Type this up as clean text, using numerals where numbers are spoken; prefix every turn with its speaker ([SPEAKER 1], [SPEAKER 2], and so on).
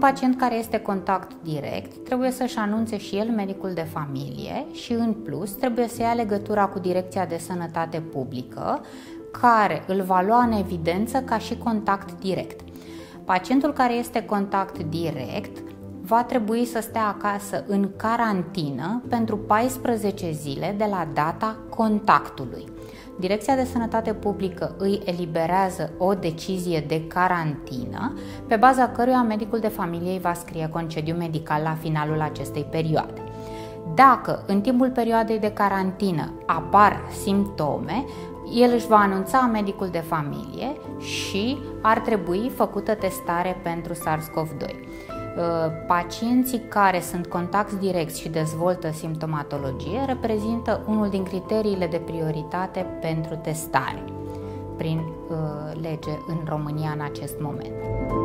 [SPEAKER 1] pacient care este contact direct trebuie să-și anunțe și el medicul de familie și în plus trebuie să ia legătura cu Direcția de Sănătate Publică, care îl va lua în evidență ca și contact direct. Pacientul care este contact direct va trebui să stea acasă în carantină pentru 14 zile de la data contactului. Direcția de Sănătate Publică îi eliberează o decizie de carantină, pe baza căruia medicul de familie îi va scrie concediu medical la finalul acestei perioade. Dacă în timpul perioadei de carantină apar simptome, el își va anunța medicul de familie și ar trebui făcută testare pentru SARS-CoV-2. Pacienții care sunt contacti direcți și dezvoltă simptomatologie reprezintă unul din criteriile de prioritate pentru testare prin lege în România în acest moment.